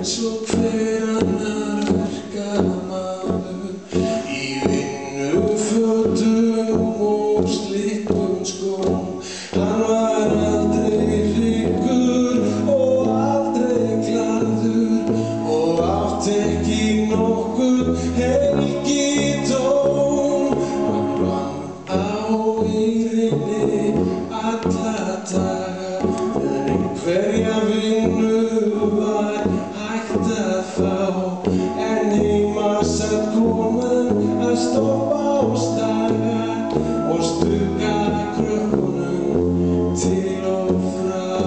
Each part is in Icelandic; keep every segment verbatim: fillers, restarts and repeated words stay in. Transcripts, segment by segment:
eins og hver annar verkamaður í vinnufötum og slitnum skóm. Hann var aldrei hryggur og aldrei glaður og átti ekki nokkuð helgidóm. Hann vann á eyrinni alla daga, en einhverja vinnu var hægt að fá, en heima sat konan að stoppa á staga og stugga krökkunum til og frá.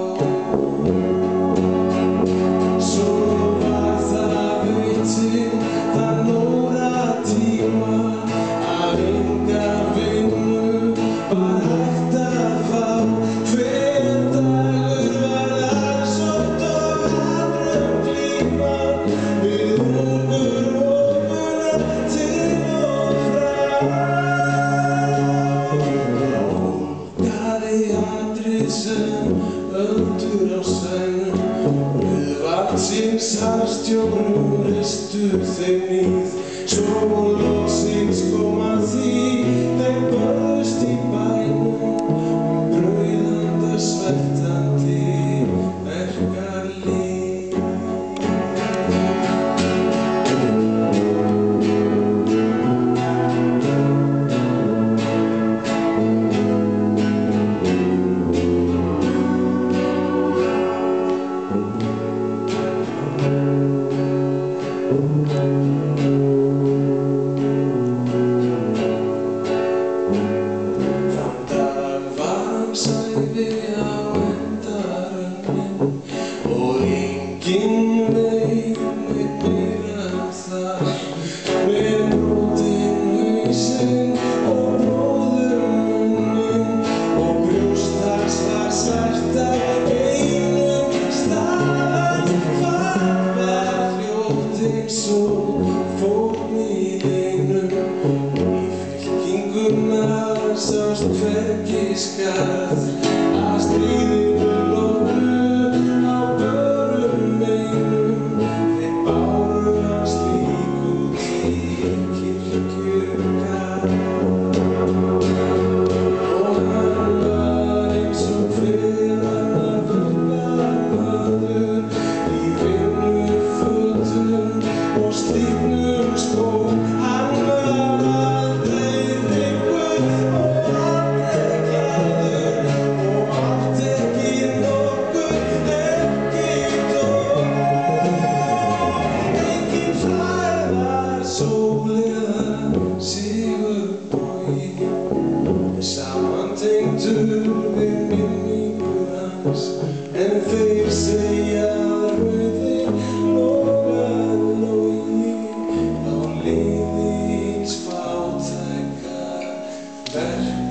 Svo var það vitinn þann óratíma að enga vinnu var hægt að fá. Hver dagur var aðsótt og harður glíman við hungurvofuna til og frá. Óttaði andrið sem öldur á sænum, auðvaxins harðstjórum ristu þeim níð. Svo loksins kom að því þeir börðust í bænum um brauðanda sveltandi verkalýð. Þann dag var hann sævi á endaröndin og enginn veit neitt meira um það. Með brotinn hausinn og bróðurmunninn og brjóst hans var svart af einum stað. Það var hljótt eins og fórn í einum, í fylkingunnar sást hvergi skarð. Að stríðinu loknu á börum einum, þeir báru hans lík út í kirkjugarð. Og hann var eins og hver annar verkamaður í vinnufötum og slitnum skóm. Hann var aldrei hryggur og aldrei glaður og átti ekki nokkuð helgidóm. Enginn flæðar sóliðan sigurbogi, samantengdur við minningur hans, en þeir segja að rauðir logar logi á liði hins fátæka verkamaðurs.